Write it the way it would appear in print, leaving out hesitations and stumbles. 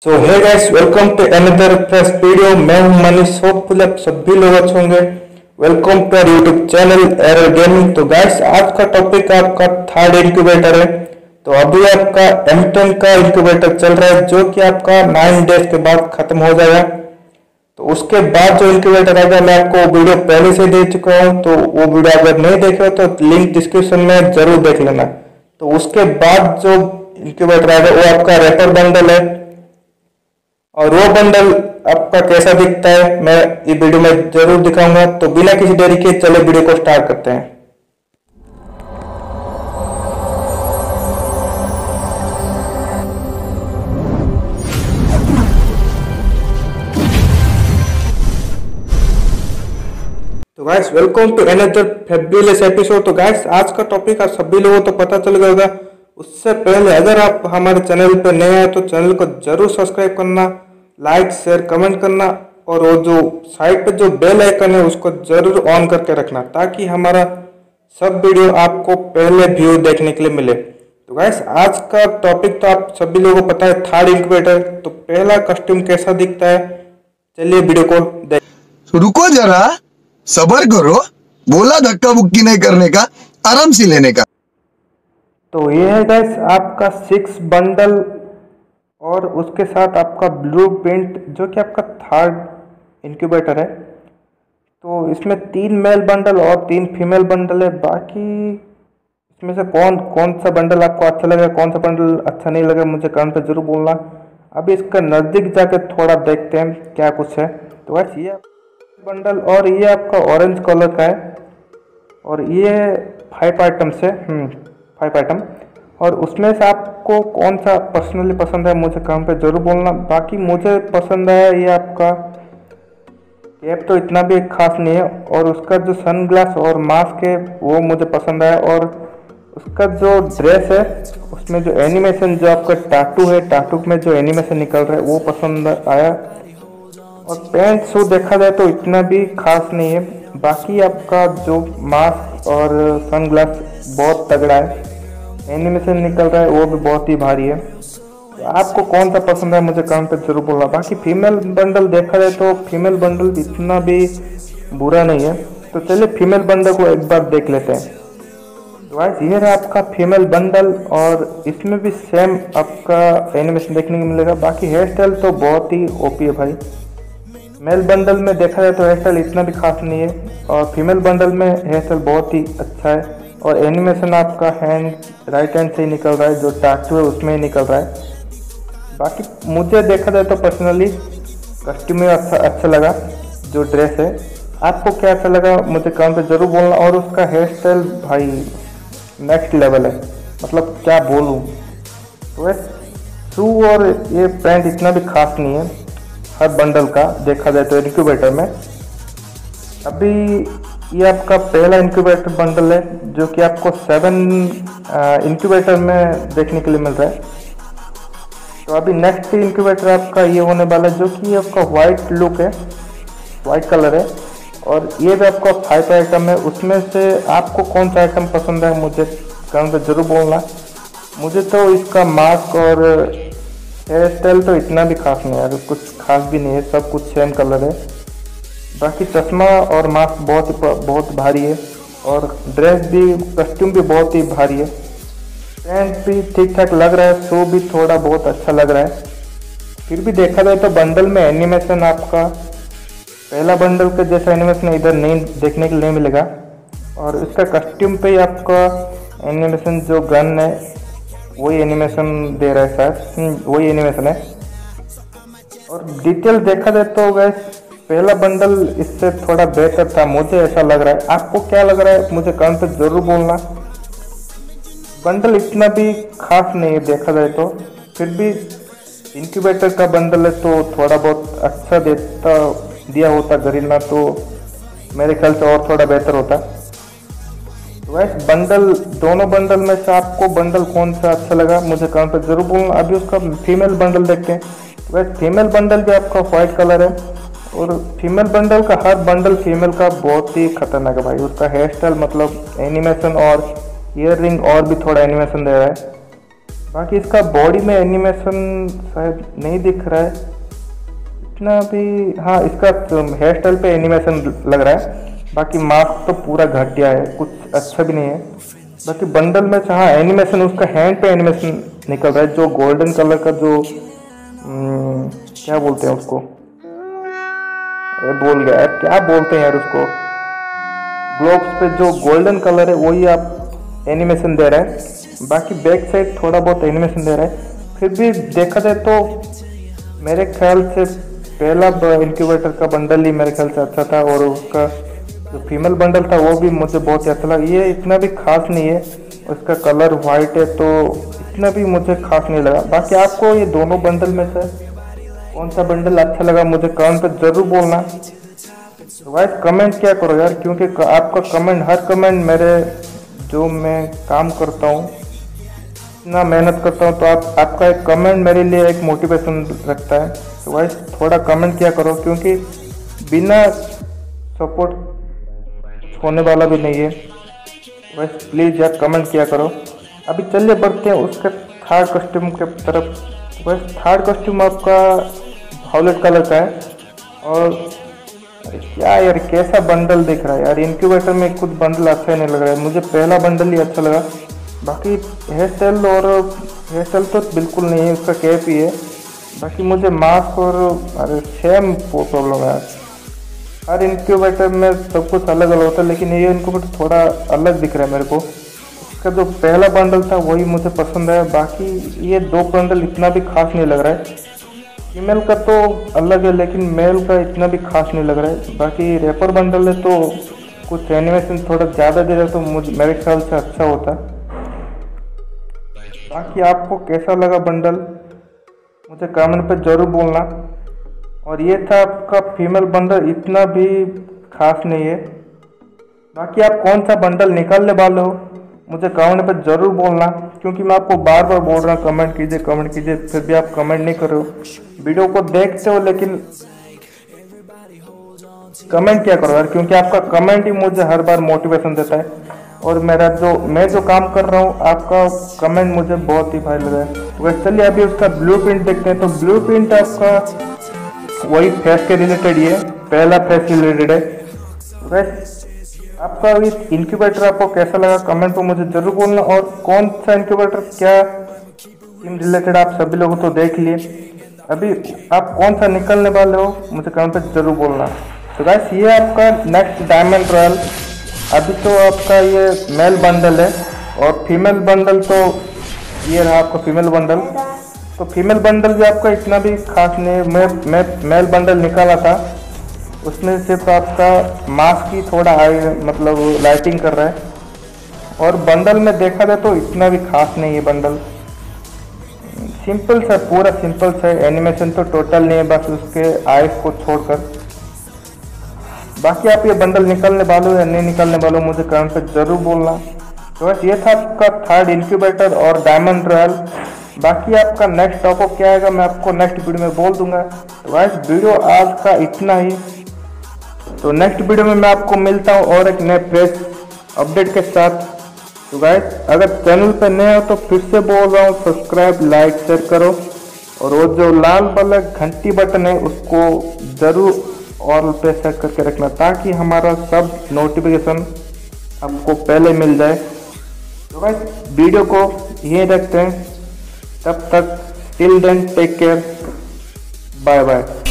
So hey guys, welcome to another fresh video. मैं हूं Manish. Hopeful आप सभी लोग अच्छे होंगे। Welcome to our YouTube channel error gaming. तो गाइस, आज का टॉपिक आपका थर्ड इंक्यूबेटर है। तो अभी आपका M10 का इंक्यूबेटर चल रहा है, जो कि आपका 9 डेज के बाद खत्म हो जाएगा। तो उसके बाद जो इंक्यूबेटर आएगा, मैं आपको वीडियो पहले से दे चुका हूँ, तो वो वीडियो अगर नहीं देखे हो तो लिंक डिस्क्रिप्शन में जरूर देख लेना। तो उसके बाद जो इंक्यूबेटर आएगा वो आपका रैपर बंडल है, और वो बंडल आपका कैसा दिखता है मैं ये वीडियो में जरूर दिखाऊंगा। तो बिना किसी देरी के चले वीडियो को स्टार्ट करते हैं। तो guys, welcome to another fabulous episode. तो गाइस, आज का टॉपिक आप सभी लोगों को तो पता चल गया होगा। उससे पहले अगर आप हमारे चैनल पर नए हैं तो चैनल को जरूर सब्सक्राइब करना, लाइक शेयर कमेंट करना, और वो जो साइड पे जो बेल आइकन है उसको जरूर ऑन करके रखना, ताकि हमारा सब वीडियो आपको पहले व्यू देखने के लिए मिले। तो गाइस, आज का टॉपिक तो आप सभी लोगों को पता है, थर्ड इंक्यूबेटर। तो पहला कस्टम कैसा दिखता है, चलिए वीडियो को देख। तो रुको जरा, सबर करो। बोला धक्का बुक्की नहीं करने का, आराम से लेने का। तो ये है गाइस आपका 6 बंडल, और उसके साथ आपका ब्लू प्रिंट, जो कि आपका थर्ड इंक्यूबेटर है। तो इसमें 3 मेल बंडल और 3 फीमेल बंडल है। बाकी इसमें से कौन कौन सा बंडल आपको अच्छा लगा, कौन सा बंडल अच्छा नहीं लगा, मुझे कमेंट पे जरूर बोलना। अभी इसका नज़दीक जाके थोड़ा देखते हैं क्या कुछ है। तो बस ये बंडल, और ये आपका ऑरेंज कलर का है, और ये 5 आइटम से 5 आइटम। और उसमें से आपको कौन सा पर्सनली पसंद है मुझे कमेंट पे जरूर बोलना। बाकी मुझे पसंद है ये आपका कैप, तो इतना भी खास नहीं है, और उसका जो सनग्लास और मास्क है वो मुझे पसंद है, और उसका जो ड्रेस है उसमें जो एनिमेशन, जो आपका टाटू है, टाटू में जो एनिमेशन निकल रहा है वो पसंद आया। और पैंट शूट देखा जाए तो इतना भी खास नहीं है। बाकी आपका जो मास्क और सनग्लास बहुत तगड़ा है, एनिमेशन निकल रहा है वो भी बहुत ही भारी है। तो आपको कौन सा पसंद है मुझे कमेंट पे जरूर बोलना। बाकी फीमेल बंडल देखा जाए तो फीमेल बंडल इतना भी बुरा नहीं है। तो चलिए फीमेल बंडल को एक बार देख लेते हैं। तो गाइस, ये है आपका फीमेल बंडल, और इसमें भी सेम आपका एनिमेशन देखने को मिलेगा। बाकी हेयर स्टाइल तो बहुत ही ओपी है भाई। मेल बंडल में देखा जाए तो हेयर स्टाइल इतना भी खास नहीं है, और फीमेल बंडल में हेयर स्टाइल बहुत ही अच्छा है, और एनिमेशन आपका राइट हैंड से ही निकल रहा है, जो टाटू है उसमें ही निकल रहा है। बाकी मुझे देखा जाए तो पर्सनली कस्ट्यूम अच्छा लगा, जो ड्रेस है। आपको क्या अच्छा लगा मुझे कमेंट पे जरूर बोलना। और उसका हेयर स्टाइल भाई नेक्स्ट लेवल है, मतलब क्या बोलूँ। तो वैसे शू और ये पैंट इतना भी खास नहीं है हर बंडल का देखा जाए तो इंक्यूबेटर में। अभी ये आपका पहला इंक्यूबेटर बंडल है, जो कि आपको 7 इंक्यूबेटर में देखने के लिए मिल रहा है। तो अभी नेक्स्ट इंक्यूबेटर आपका ये होने वाला है, जो कि आपका वाइट लुक है, वाइट कलर है, और ये भी आपका 5 आइटम है। उसमें से आपको कौन सा आइटम पसंद है मुझे कमेंट पे जरूर बोलना। मुझे तो इसका मास्क और हेयर स्टाइल तो इतना भी खास नहीं है, कुछ खास भी नहीं है, सब कुछ सेम कलर है। बाकी चश्मा और मास्क बहुत भारी है, और ड्रेस भी, कस्ट्यूम भी बहुत ही भारी है। पैंट भी ठीक ठाक लग रहा है, शू भी थोड़ा बहुत अच्छा लग रहा है। फिर भी देखा जाए तो बंडल में एनिमेशन आपका पहला बंडल के जैसा एनिमेशन इधर नहीं देखने के लिए नहीं मिलेगा। और इसका कस्ट्यूम पे ही आपका एनिमेशन, जो गन है वही एनिमेशन दे रहा है, शायद वही एनिमेशन है। और डिटेल देखा जाए तो गैस पहला बंडल इससे थोड़ा बेहतर था, मुझे ऐसा लग रहा है। आपको क्या लग रहा है मुझे कमेंट पे जरूर बोलना। बंडल इतना भी खास नहीं है देखा जाए तो, फिर भी इंक्यूबेटर का बंडल है तो थोड़ा बहुत अच्छा दिया होता गरिल्ला, तो मेरे ख्याल से और थोड़ा बेहतर होता। तो वैसे बंडल, दोनों बंडल में से आपको बंडल कौन सा अच्छा लगा मुझे कमेंट पे जरूर बोलना। अभी उसका फीमेल बंडल देखते हैं। वैसे फीमेल बंडल भी आपका वाइट कलर है, और फीमेल बंडल का हर बंडल फीमेल का बहुत ही खतरनाक है भाई। उसका हेयर स्टाइल, मतलब एनिमेशन और ईयर रिंग और भी थोड़ा एनिमेशन दे रहा है। बाकी इसका बॉडी में एनिमेशन शायद नहीं दिख रहा है इतना भी। हाँ, इसका हेयर स्टाइल पे एनिमेशन लग रहा है। बाकी मास्क तो पूरा घटिया है, कुछ अच्छा भी नहीं है। बाकी बंडल में हाँ एनिमेशन, उसका हैंड पे एनिमेशन निकल रहा है, जो गोल्डन कलर का जो क्या बोलते हैं उसको, अरे बोल गया यार, क्या बोलते हैं यार उसको, ग्लोब्स पे जो गोल्डन कलर है वही आप एनिमेशन दे रहा है। बाकी बैक साइड थोड़ा बहुत एनिमेशन दे रहा है। फिर भी देखा जाए तो मेरे ख्याल से पहला इंक्यूबेटर का बंडल ही मेरे ख्याल से अच्छा था, और उसका जो फीमेल बंडल था वो भी मुझे बहुत ही अच्छा लगा। ये इतना भी खास नहीं है, उसका कलर वाइट है तो इतना भी मुझे खास नहीं लगा। बाकी आपको ये दोनों बंडल में से कौन सा बंडल अच्छा लगा मुझे कमेंट पे ज़रूर बोलना। तो गाइस कमेंट क्या करो यार, क्योंकि आपका कमेंट, हर कमेंट मेरे, जो मैं काम करता हूँ इतना मेहनत करता हूँ, तो आपका एक कमेंट मेरे लिए एक मोटिवेशन रखता है। तो गाइस थोड़ा कमेंट किया करो, क्योंकि बिना सपोर्ट होने वाला भी नहीं है। बस प्लीज़ यार कमेंट किया करो। अभी चलिए बढ़ते हैं उसके थर्ड कस्ट्यूम के तरफ। बस थर्ड कस्ट्यूम आपका वायलेट कलर का है, और क्या यार कैसा बंडल दिख रहा है यार। इंक्यूबेटर में कुछ बंडल अच्छा नहीं लग रहा है मुझे, पहला बंडल ही अच्छा लगा। बाकी हेयर स्टाइल तो बिल्कुल नहीं है, उसका कैप ही है। बाकी मुझे मास्क और अरे सेम प्रॉब्लम है यार, हर इंक्यूबेटर में सब कुछ अलग अलग होता है, लेकिन ये इंक्यूबेटर थोड़ा अलग दिख रहा है मेरे को। इसका जो पहला बंडल था वही मुझे पसंद है। बाकी ये दो बंडल इतना भी खास नहीं लग रहा है। फीमेल का तो अलग है, लेकिन मेल का इतना भी खास नहीं लग रहा है। बाकी रैपर बंडल है तो कुछ एनिमेशन थोड़ा ज़्यादा दे रहा तो मुझे मेरे ख्याल से अच्छा होता। बाकी आपको कैसा लगा बंडल मुझे कमेंट पे ज़रूर बोलना। और ये था आपका फीमेल बंडल, इतना भी खास नहीं है। बाकी आप कौन सा बंडल निकालने वाले हो मुझे कमेंट पर ज़रूर बोलना, क्योंकि मैं आपको बार बार बोल रहा हूँ कमेंट कीजिए, फिर भी आप कमेंट नहीं कर रहे हो। वीडियो को देखते हो लेकिन कमेंट क्या करो यार, क्योंकि आपका कमेंट ही मुझे हर बार मोटिवेशन देता है। और मैं जो काम कर रहा हूँ, आपका कमेंट मुझे बहुत ही भारी लगा है। वैसे चलिए अभी उसका ब्लूप्रिंट देखते हैं। तो ब्लूप्रिंट आपका वही फेस के रिलेटेड ही है, पहला फेस से रिलेटेड है। वैसे आपका इस इंक्यूबेटर आपको कैसा लगा कमेंट पर मुझे जरूर बोलना। और कौन सा इंक्यूबेटर क्या टीम रिलेटेड आप सभी लोगों तो देख लिए, अभी आप कौन सा निकलने वाले हो मुझे कमेंट पर जरूर बोलना। तो गाइस ये आपका नेक्स्ट डायमंड रॉयल, अभी तो आपका ये मेल बंडल है, और फीमेल बंडल तो ये रहा आपका फीमेल बंडल। तो फीमेल बंडल भी आपका इतना भी खास नहीं। मैं मेल बंडल निकाला था, उसमें सिर्फ आपका मास्क ही थोड़ा मतलब लाइटिंग कर रहा है, और बंडल में देखा जाए तो इतना भी खास नहीं है बंडल। सिंपल सा, पूरा सिंपल सा, एनिमेशन तो टोटल नहीं है, बस उसके आइस को छोड़कर। बाकी आप ये बंडल निकालने वाले हो या नहीं निकालने वाले हो मुझे कमेंट पे जरूर बोलना। तो बस ये था आपका थर्ड इंक्यूबेटर और डायमंड रॉयल। बाकी आपका नेक्स्ट टॉपिक क्या आएगा मैं आपको नेक्स्ट वीडियो में बोल दूंगा। तो गाइस वीडियो आज का इतना ही। तो नेक्स्ट वीडियो में मैं आपको मिलता हूँ और एक नए फ्रेश अपडेट के साथ। तो गाइस अगर चैनल पर नए हो तो फिर से बोल रहा हूँ, सब्सक्राइब लाइक शेयर करो, और वो जो लाल वाला घंटी बटन है उसको ज़रूर ऑल पे सेट करके रखना, ताकि हमारा सब नोटिफिकेशन आपको पहले मिल जाए। तो गाइस वीडियो को यहीं रखते हैं, तब तक till then take care, bye bye.